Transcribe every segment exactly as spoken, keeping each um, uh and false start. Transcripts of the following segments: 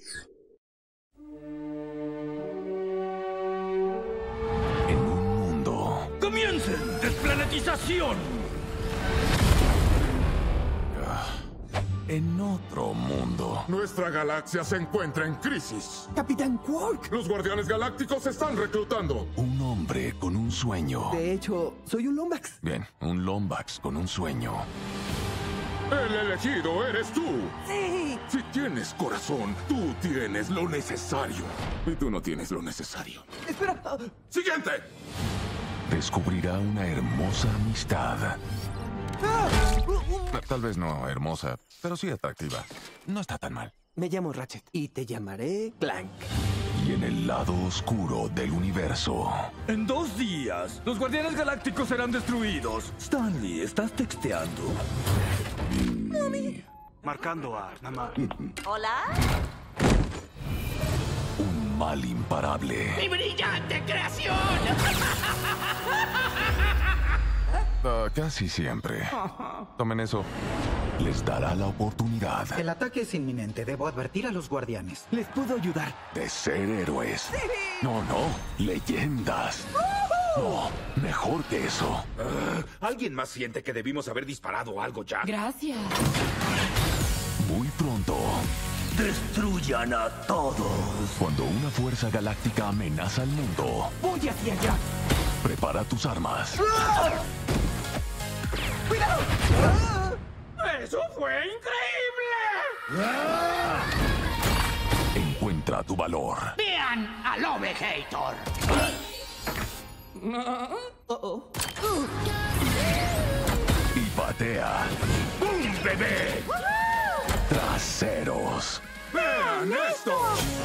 En un mundo... ¡Comiencen! ¡Desplanetización! En otro mundo. Nuestra galaxia se encuentra en crisis. ¡Capitán Quark! Los Guardianes Galácticos se están reclutando. Un hombre con un sueño. De hecho, soy un Lombax. Bien, un Lombax con un sueño. El elegido eres tú. ¡Sí! Si tienes corazón, tú tienes lo necesario. Y tú no tienes lo necesario. ¡Espera! ¡Siguiente! Descubrirá una hermosa amistad. ¡Ah! Tal vez no hermosa, pero sí atractiva. No está tan mal. Me llamo Ratchet y te llamaré Clank. Y en el lado oscuro del universo... En dos días, los Guardianes Galácticos serán destruidos. Stanley, ¿estás texteando? Marcando a mamá. ¿Hola? Un mal imparable. ¡Mi brillante creación! Ah, casi siempre. Tomen eso. Les dará la oportunidad El ataque es inminente. Debo advertir a los guardianes. Les puedo ayudar. de ser héroes. No, no, leyendas. No, mejor que eso. ¿Alguien más siente que debimos haber disparado algo ya? Gracias. Muy pronto, ¡Destruyan a todos! cuando una fuerza galáctica amenaza al mundo, ¡Voy hacia allá! prepara tus armas. ¡Cuidado! ¡Eso fue increíble! Encuentra tu valor. ¡Vean al Ovegator! Oh, oh. Y patea ¡Un bebé! traseros. ¡Vean esto!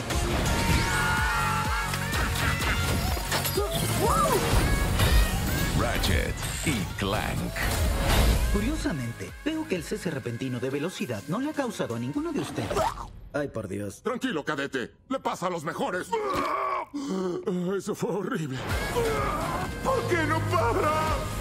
Ratchet y Clank. Curiosamente, veo que el cese repentino de velocidad no le ha causado a ninguno de ustedes. Ay, por Dios. Tranquilo, cadete. Le pasa a los mejores. Eso fue horrible. ¿Por qué no para?